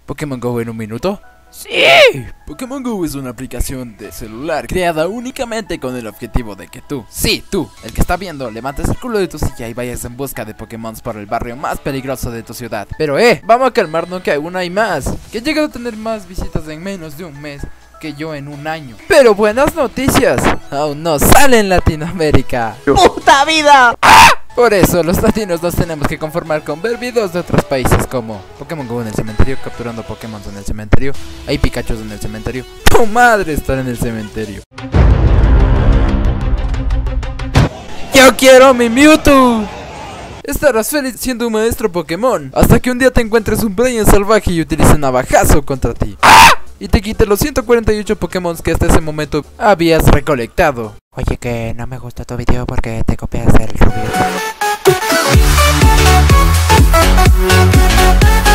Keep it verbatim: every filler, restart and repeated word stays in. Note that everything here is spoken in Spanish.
¿Pokémon Go en un minuto? ¡Sí! Pokémon Go es una aplicación de celular creada únicamente con el objetivo de que tú, sí, tú, el que está viendo, levantes el culo de tu silla y vayas en busca de Pokémon por el barrio más peligroso de tu ciudad. Pero eh, vamos a calmarnos que aún hay más, que he llegado a tener más visitas en menos de un mes que yo en un año. Pero buenas noticias, aún no sale en Latinoamérica. ¡Puta vida! ¡Ah! Por eso los latinos nos tenemos que conformar con ver videos de otros países como Pokémon Go en el cementerio, capturando Pokémon en el cementerio, hay Pikachu en el cementerio, tu madre está en el cementerio. ¡Yo quiero mi Mewtwo! Estarás feliz siendo un maestro Pokémon hasta que un día te encuentres un Brain salvaje y utilice navajazo contra ti. ¡Ah! Y te quite los ciento cuarenta y ocho Pokémon que hasta ese momento habías recolectado. Oye, que no me gusta tu video porque te copias el rubio.